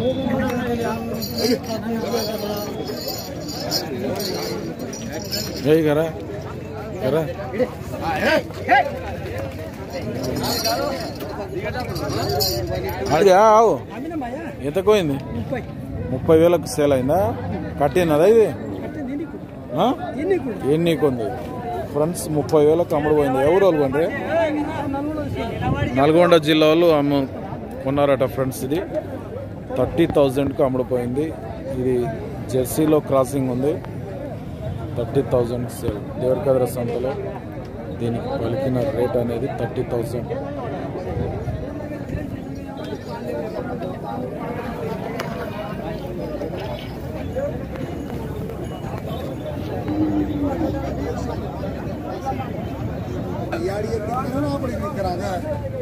यही करा करा आओ ఎంత పోయింది 30,000కు సేల్ అయిందా కట్టినదా ఇది ఎన్ని కొంది ఫ్రెండ్స్ 30,000కు అమ్ముడుపోయింది ఎవరు వాళ్ళు కొండ్రి నల్గొండ జిల్లా వాళ్ళు కొన్నారట ఫ్రెండ్స్ ఇది 30,000కు అమ్ముడుపోయింది ఇది జెర్సీలో క్రాసింగ్ ఉంది 30,000 సేల్ దేవరకద్ర సంతలో దీనికి పలికిన రేట్ అనేది 30,000 यार ये कितना ना पड़ी कराना